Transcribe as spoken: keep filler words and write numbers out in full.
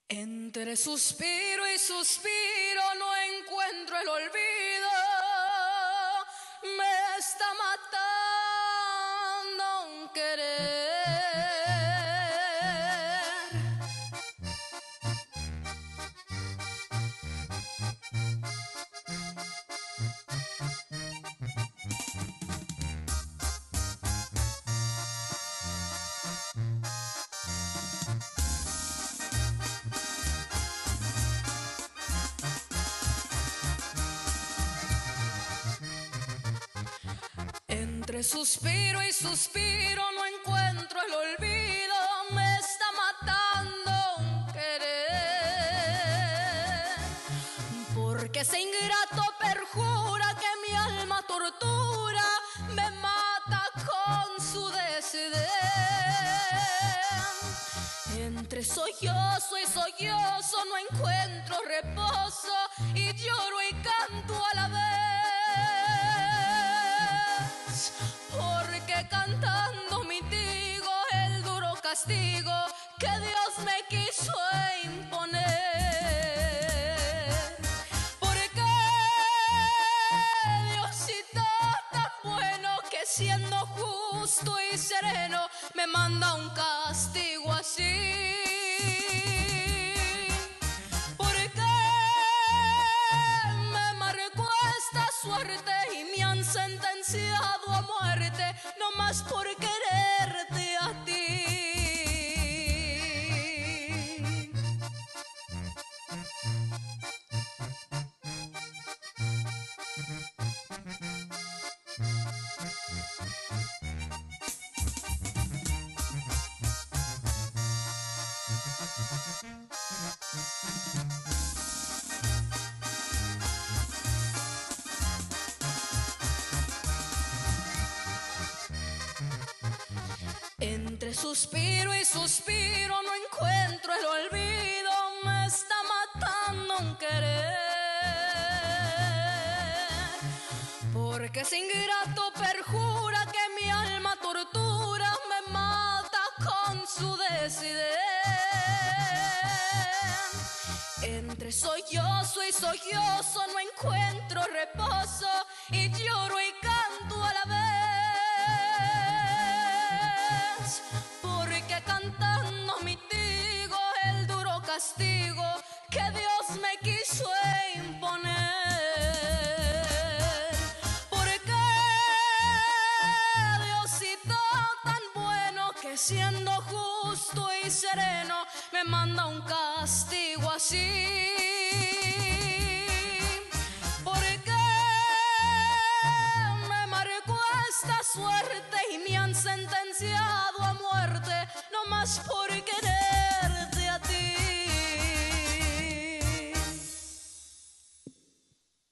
Entre suspiro y suspiro no encuentro el olvido. Me está matando un querer. Entre suspiro y suspiro no encuentro el olvido. Me está matando un querer. Porque ese ingrato perjura que mi alma tortura, me mata con su desdén. Entre sollozo y sollozo no encuentro reposo, y lloro y canto a la vez. Porque cantando mitigo el duro castigo que Dios me quiso imponer. Porque Diosito tan bueno, que siendo justo y sereno me manda un castigo así. Porque me marcó esta suerte y me han sentenciado a muerte, no más por quererte a ti. Entre suspiro y suspiro no encuentro el olvido. Me está matando un querer. Porque ese ingrato perjura que mi alma tortura, me mata con su desdén. Entre sollozo y sollozo no encuentro reposo, y lloro y canto a la vez. Porque cantando mitigo el duro castigo que Dios me quiso imponer. Porque Diosito tan bueno, que siendo justo y sereno me manda un castigo así. Porque me marcó esta suerte y me han sentenciado a muerte, no más por querer.